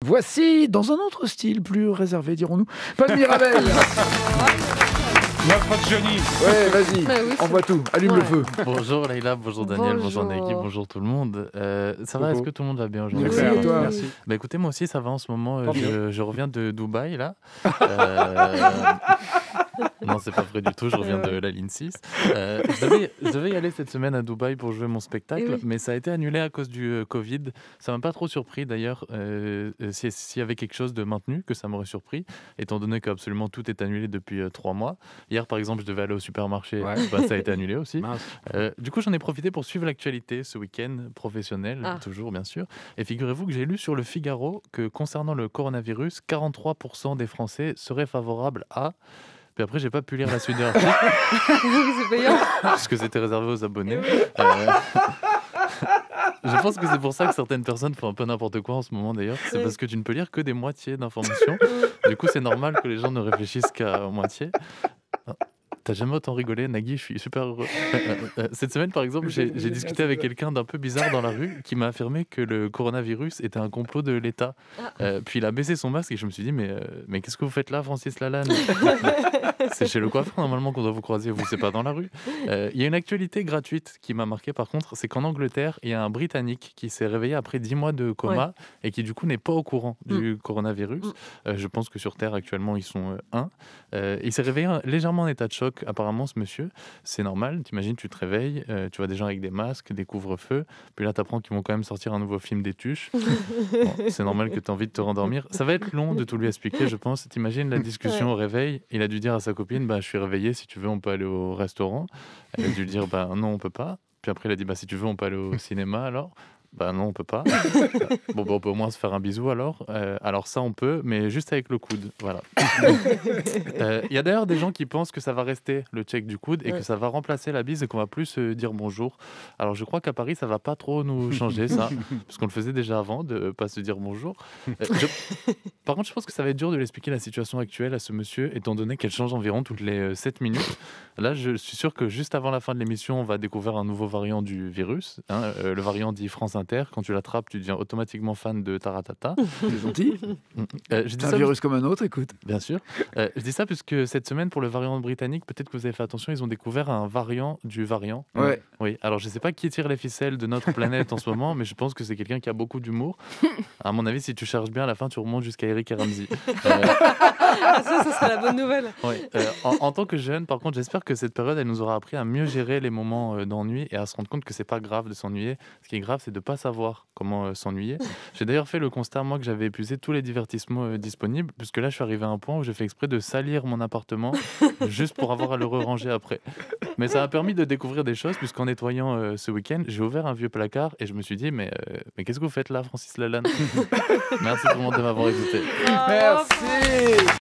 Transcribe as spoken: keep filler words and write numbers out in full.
Voici, dans un autre style, plus réservé, dirons-nous, Paul Mirabel. Notre Johnny. Ouais, vas-y, Bah oui, envoie tout, allume ouais. le feu. Bonjour Leïla, bonjour Daniel, bonjour, Bonjour. Nagui, bonjour tout le monde. Euh, ça va, Coucou. est-ce que tout le monde va bien aujourd'hui? Merci, et toi? Merci. Bah écoutez, moi aussi ça va en ce moment, euh, Tant je, je reviens de Dubaï là. Euh, Non, c'est pas vrai du tout, je reviens de la ligne six. Euh, je, devais, je devais y aller cette semaine à Dubaï pour jouer mon spectacle, Eh oui. mais ça a été annulé à cause du euh, Covid. Ça m'a pas trop surpris d'ailleurs, euh, euh, si- s'il y avait quelque chose de maintenu, que ça m'aurait surpris, étant donné qu'absolument tout est annulé depuis euh, trois mois. Hier par exemple, je devais aller au supermarché, Ouais. bah, ça a été annulé aussi. Mince. Euh, du coup, j'en ai profité pour suivre l'actualité ce week-end, professionnel, Ah. toujours bien sûr. Et figurez-vous que j'ai lu sur le Figaro que concernant le coronavirus, quarante-trois pour cent des Français seraient favorables à... Puis après, j'ai pas pu lire la suite de l'article, C'est payant. puisque c'était réservé aux abonnés. Euh, Je pense que c'est pour ça que certaines personnes font un peu n'importe quoi en ce moment d'ailleurs. C'est Oui. parce que tu ne peux lire que des moitiés d'informations. Du coup, c'est normal que les gens ne réfléchissent qu'à moitié. Ah, T'as jamais autant rigolé, Nagui, je suis super heureux. Euh, euh, euh, Cette semaine, par exemple, j'ai j'ai discuté avec quelqu'un d'un peu bizarre dans la rue qui m'a affirmé que le coronavirus était un complot de l'État. Ah. Euh, puis il a baissé son masque et je me suis dit, mais, euh, mais qu'est-ce que vous faites là, Francis Lalanne? C'est chez le coiffeur normalement qu'on doit vous croiser, vous, c'est pas dans la rue. Euh, Il y a une actualité gratuite qui m'a marqué par contre, c'est qu'en Angleterre, il y a un Britannique qui s'est réveillé après dix mois de coma et qui du coup n'est pas au courant du coronavirus. Mm. Euh, je pense que sur Terre actuellement ils sont euh, un. Euh, il s'est réveillé euh, légèrement en état de choc apparemment ce monsieur. C'est normal, t'imagines, tu te réveilles, euh, tu vois des gens avec des masques, des couvre-feux, puis là t'apprends qu'ils vont quand même sortir un nouveau film des Tuches. Bon, c'est normal que tu as envie de te rendormir. Ça va être long de tout lui expliquer, je pense. T'imagines la discussion au réveil, il a dû dire à sa copine, bah, je suis réveillé, si tu veux on peut aller au restaurant. Elle a dû lui dire, bah, non on peut pas. Puis après il a dit, bah, si tu veux on peut aller au cinéma alors. Bah non, on peut pas. Bon, bah, on peut au moins se faire un bisou alors. Euh, alors ça, on peut, mais juste avec le coude. Voilà. Euh, Il y a d'ailleurs des gens qui pensent que ça va rester le check du coude et que Ouais. ça va remplacer la bise et qu'on va plus se dire bonjour. Alors je crois qu'à Paris, ça va pas trop nous changer ça, parce qu'on le faisait déjà avant de pas se dire bonjour. Euh, je- Par contre, je pense que ça va être dur de l'expliquer la situation actuelle à ce monsieur, étant donné qu'elle change environ toutes les euh, sept minutes. Là, je suis sûr que juste avant la fin de l'émission, on va découvrir un nouveau variant du virus, hein, euh, le variant dit France Inter. Quand tu l'attrapes, tu deviens automatiquement fan de Taratata. C'est gentil. Euh, je dis C'est un ça virus comme un autre, écoute. Bien sûr. Euh, je dis ça puisque cette semaine, pour le variant britannique, peut-être que vous avez fait attention, ils ont découvert un variant du variant. Ouais. Oui, alors je ne sais pas qui tire les ficelles de notre planète en ce moment, mais je pense que c'est quelqu'un qui a beaucoup d'humour. À mon avis, si tu cherches bien, à la fin, tu remontes jusqu'à Eric et Ramsey. Euh, Ah, ça, ça serait la bonne nouvelle. ouais. Euh, en, en tant que jeune, par contre, j'espère que cette période, elle nous aura appris à mieux gérer les moments euh, d'ennui et à se rendre compte que c'est pas grave de s'ennuyer. Ce qui est grave, c'est de ne pas savoir comment euh, s'ennuyer. J'ai d'ailleurs fait le constat, moi, que j'avais épuisé tous les divertissements euh, disponibles, puisque là, je suis arrivé à un point où j'ai fait exprès de salir mon appartement juste pour avoir à le re-ranger après. Mais ça m'a permis de découvrir des choses, puisqu'en nettoyant euh, ce week-end, j'ai ouvert un vieux placard et je me suis dit, mais, euh, mais qu'est-ce que vous faites là, Francis Lalanne? Merci tout le monde de m'avoir écouté. Ah, Merci.